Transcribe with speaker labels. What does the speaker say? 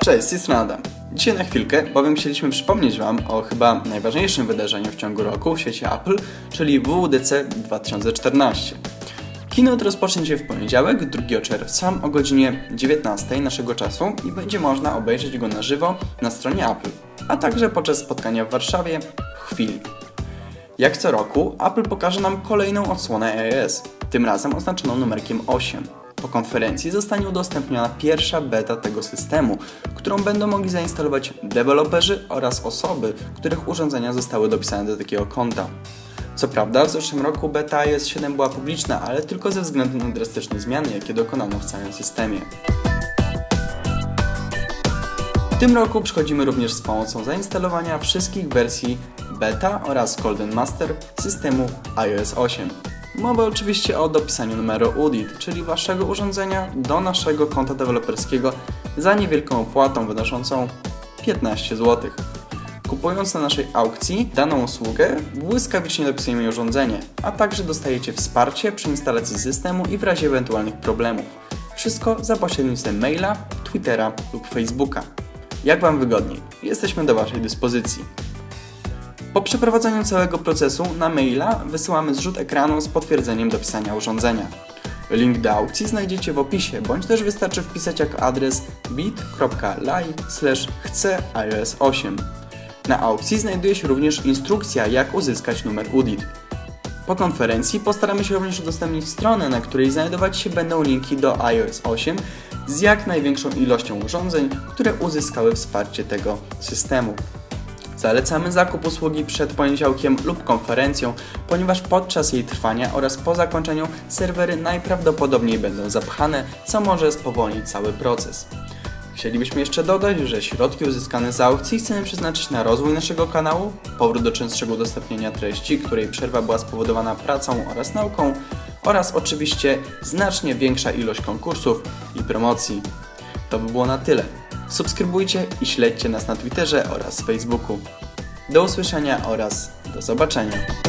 Speaker 1: Cześć, z tej strony Adam. Dzisiaj na chwilkę, bowiem chcieliśmy przypomnieć Wam o chyba najważniejszym wydarzeniu w ciągu roku w świecie Apple, czyli WWDC 2014. Keynote rozpocznie się w poniedziałek, 2 czerwca o godzinie 19 naszego czasu i będzie można obejrzeć go na żywo na stronie Apple, a także podczas spotkania w Warszawie w chwili. Jak co roku, Apple pokaże nam kolejną odsłonę iOS, tym razem oznaczoną numerkiem 8. Po konferencji zostanie udostępniona pierwsza beta tego systemu, którą będą mogli zainstalować deweloperzy oraz osoby, których urządzenia zostały dopisane do takiego konta. Co prawda w zeszłym roku beta iOS 7 była publiczna, ale tylko ze względu na drastyczne zmiany, jakie dokonano w całym systemie. W tym roku przychodzimy również z pomocą zainstalowania wszystkich wersji beta oraz Golden Master systemu iOS 8. Mowa oczywiście o dopisaniu numeru UDIT, czyli Waszego urządzenia do naszego konta deweloperskiego za niewielką opłatą wynoszącą 15 zł. Kupując na naszej aukcji daną usługę, błyskawicznie dopisujemy urządzenie, a także dostajecie wsparcie przy instalacji systemu i w razie ewentualnych problemów. Wszystko za pośrednictwem maila, Twittera lub Facebooka. Jak Wam wygodniej, jesteśmy do Waszej dyspozycji. Po przeprowadzeniu całego procesu na maila wysyłamy zrzut ekranu z potwierdzeniem dopisania urządzenia. Link do aukcji znajdziecie w opisie, bądź też wystarczy wpisać jako adres bit.ly/chceiOS8. Na aukcji znajduje się również instrukcja, jak uzyskać numer UDIT. Po konferencji postaramy się również udostępnić stronę, na której znajdować się będą linki do iOS 8 z jak największą ilością urządzeń, które uzyskały wsparcie tego systemu. Zalecamy zakup usługi przed poniedziałkiem lub konferencją, ponieważ podczas jej trwania oraz po zakończeniu serwery najprawdopodobniej będą zapchane, co może spowolnić cały proces. Chcielibyśmy jeszcze dodać, że środki uzyskane z aukcji chcemy przeznaczyć na rozwój naszego kanału, powrót do częstszego udostępniania treści, której przerwa była spowodowana pracą oraz nauką, oraz oczywiście znacznie większa ilość konkursów i promocji. To by było na tyle. Subskrybujcie i śledźcie nas na Twitterze oraz Facebooku. Do usłyszenia oraz do zobaczenia.